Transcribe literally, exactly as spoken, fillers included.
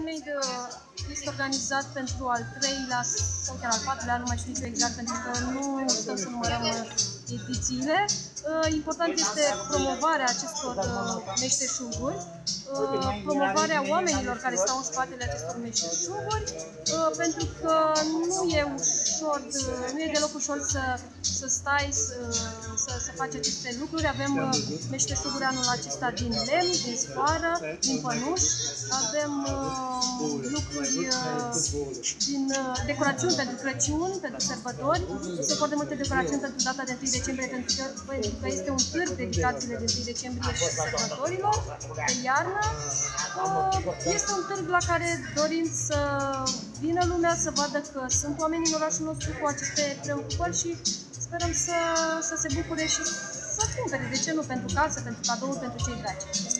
Handmade este organizat pentru al treilea sau chiar al patrulea, nu mai știu nicio exact, pentru că nu stăm să numărăm edițiile. Important este promovarea acestor meșteșuguri, promovarea oamenilor care stau în spatele acestor meșteșuguri, pentru că nu e ușor, nu e deloc ușor să, să stai, să, să, să faci aceste lucruri. Avem meșteșuguri anul acesta din lemn, din sfoară, din pănuș, avem lucruri din decorațiuni pentru Crăciun, pentru sărbători. Sunt foarte multe decorațiuni pentru data de întâi decembrie, pentru că, pentru că este un târg dedicat zilei de întâi decembrie și sărbătorilor de iarnă. Este un târg la care dorim să vină lumea, să vadă că sunt oameni în orașul nostru cu aceste preocupări și sperăm să, să se bucure și să cumpere, de ce nu, pentru casă, pentru cadouri, pentru cei dragi.